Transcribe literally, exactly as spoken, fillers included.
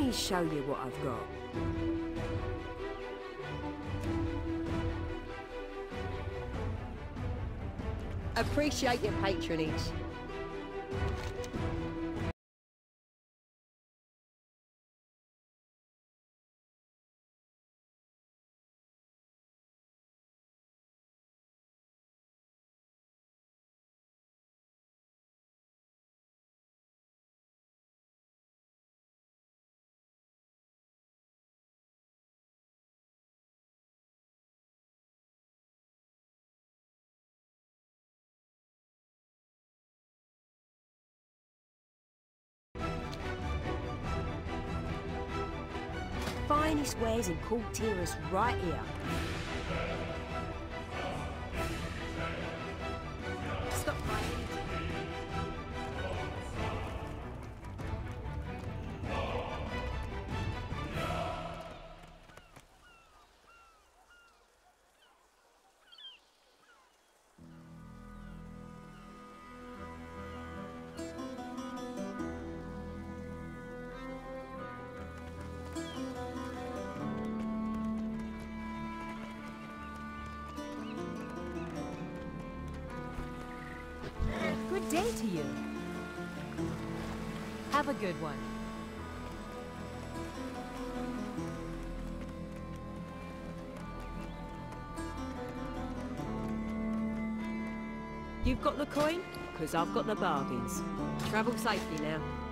me show you what I've got. Appreciate your patronage. Finest wares in cool terrace right here. Stop right. Good day to you. Have a good one. You've got the coin? Because I've got the bargains. Travel safely now.